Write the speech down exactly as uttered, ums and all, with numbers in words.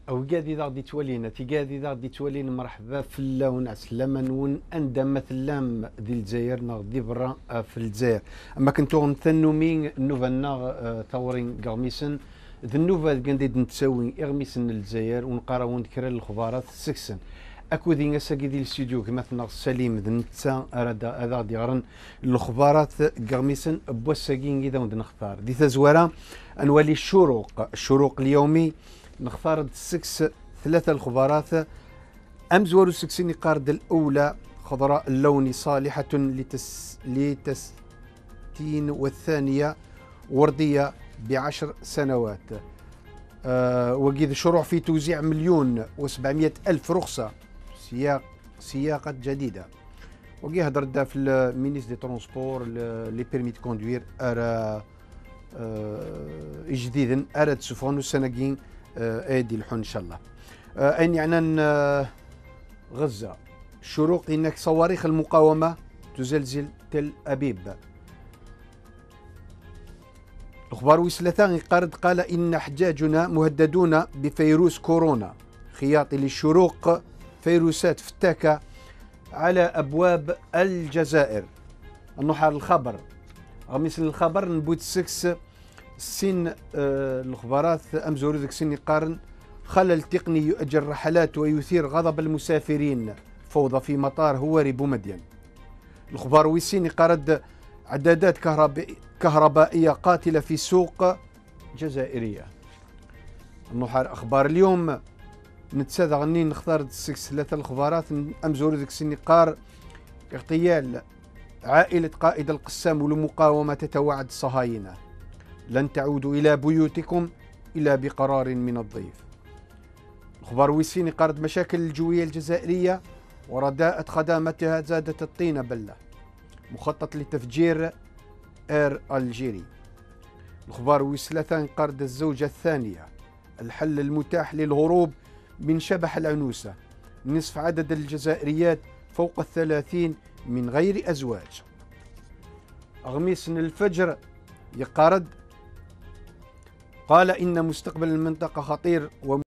او قاعد غادي تولينا تي قاعد غادي تولينا مرحبا في اللون عسلامة نون اندم مثلا دي الجزائر نغدي برا في الجزائر. اما كنتو نثنو مين نوفا تورين قرميسن ذا النوفا قاعد نتساوي اغميسن الجزائر ونقراو نذكر الخبارات سكسن اكو ذي ساكي ديال الاستوديو كما تنغ سليم ذا نتا هذا هذا غادي يغرن الخبارات قرميسن بوساكين كذا ود نختار دي تزوره انوالي الشروق الشروق اليومي نختار السكس ثلاثة الخبارات أمزور السكسيني قارد الأولى خضراء اللون صالحة لتس لتستين والثانية وردية بعشر سنوات. أه وقيد شروع في توزيع مليون وسبعمائة ألف رخصة سياق سياقة جديدة. وقي هدر في المينيس دي ترونسبور لي بيرمي دو كوندوير أرى أه جديدا أرى تسفون السنقين ايدي الحون ان شاء الله. اين يعني غزه شروق انك صواريخ المقاومه تزلزل تل ابيب. الاخبار وسلتان قارد قال ان حجاجنا مهددون بفيروس كورونا خياطي للشروق فيروسات فتاكه على ابواب الجزائر. النحار الخبر غميس الخبر نبوت سكس السن آه الخبارات أمزور ذك سن قارن خلل تقني يؤجل رحلات ويثير غضب المسافرين فوضى في مطار هواري بومدين. الخبار ويسيني قارد عدادات كهربائية كهربائية قاتلة في سوق جزائرية. النحار أخبار اليوم نتساذى غني نختار السكس ثلاثة الخبارات أمزور ذك سن قار اغتيال عائلة قائد القسام والمقاومة تتوعد الصهاينة لن تعودوا إلى بيوتكم إلا بقرار من الضيف. الخبر ويسيني قارد مشاكل الجوية الجزائرية ورداءة خدامتها زادت الطين بلة. مخطط لتفجير اير الجيري. الخبر ويسلتان قارد الزوجة الثانية الحل المتاح للهروب من شبح العنوسة. نصف عدد الجزائريات فوق الثلاثين من غير أزواج. أغميس الفجر يقارد قال إن مستقبل المنطقة خطير و